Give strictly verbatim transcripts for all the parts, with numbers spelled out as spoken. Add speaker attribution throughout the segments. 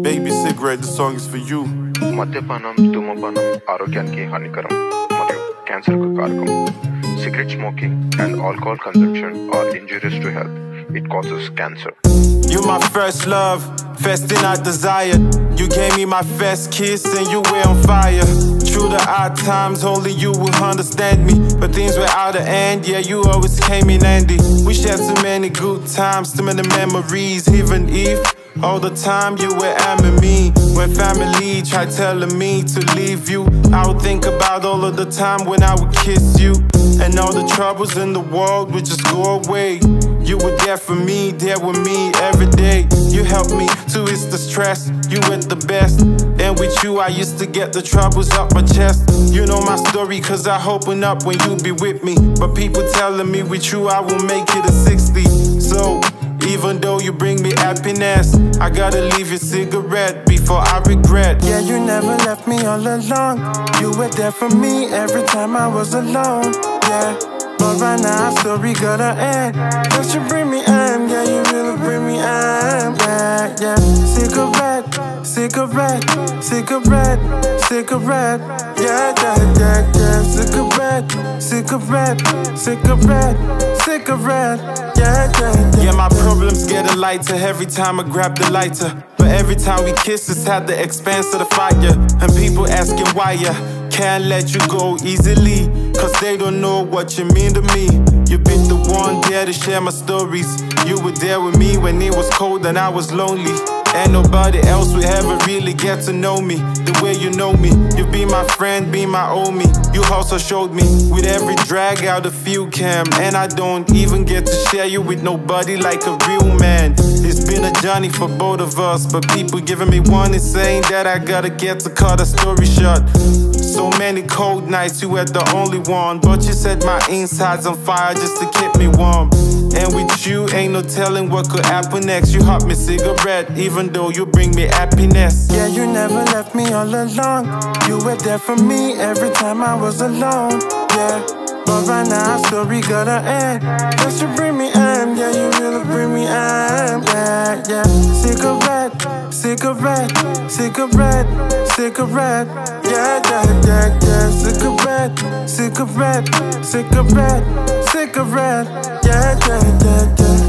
Speaker 1: Baby cigarette, the song is for you.
Speaker 2: మద్యపానం ధూమపానం ఆరోగ్యానికి హానికరం మరియు క్యాన్సర్కు కారకం. Cigarette smoking and alcohol consumption are injurious to health. It causes cancer.
Speaker 1: You my first love, first thing I desired. You gave me my first kiss and you were on fire. Through the hard times, only you would understand me. But things were out of hand, yeah, you always came in handy. We shared too many good times, too many memories. Even if all the time you were aiming me. When family tried telling me to leave you, I would think about all of the time when I would kiss you. And all the troubles in the world would just go away. You were there for me, there with me every day. You helped me to ease the stress, you were the best. And with you I used to get the troubles up my chest. You know my story cause I open up when you be with me. But people telling me with you I will make it a sixty. So even though you bring me happiness, I gotta leave your cigarette before I regret.
Speaker 3: Yeah, you never left me all alone. You were there for me every time I was alone. Yeah, but right now our story gotta end. Cause you bring me am, yeah, you really bring me am. Yeah, yeah. Cigarette, cigarette, cigarette, cigarette. Yeah, yeah, yeah, yeah. Cigarette, cigarette, cigarette, cigarette. Yeah, yeah, yeah.
Speaker 1: Yeah, my problems getting lighter every time I grab the lighter. But every time we kiss, it's had the expanse of the fire. And people asking why ya can't let you go easily. Cause they don't know what you mean to me. You've been the one there to share my stories. You were there with me when it was cold and I was lonely. And nobody else will ever really get to know me the way you know me. You be my friend, be my homie. You also showed me with every drag out a few cam. And I don't even get to share you with nobody like a real man. It's been a journey for both of us, but people giving me warning saying that I gotta get to cut a story short. So many cold nights, you were the only one. But you set my insides on fire just to keep me warm. And with you, ain't no telling what could happen next. You hot me cigarette, even though you bring me happiness.
Speaker 3: Yeah, you never left me all alone. You were there for me every time I was alone. Yeah, but right now our story gotta end. Cause you bring me am, yeah, you really bring me am. Yeah, yeah. Cigarette, cigarette, cigarette, cigarette. Yeah, yeah, yeah, yeah. Cigarette, cigarette, cigarette, cigarette. Yeah, yeah, yeah, yeah.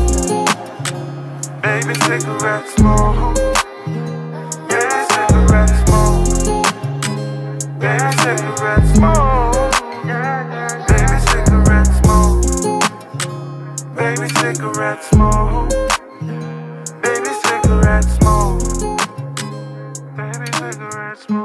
Speaker 3: Baby, cigarette smoke. Baby, cigarette smoke. Baby, cigarette smoke. Baby, cigarette smoke. Baby, cigarette smoke. Baby, cigarette smoke. Baby, cigarette smoke.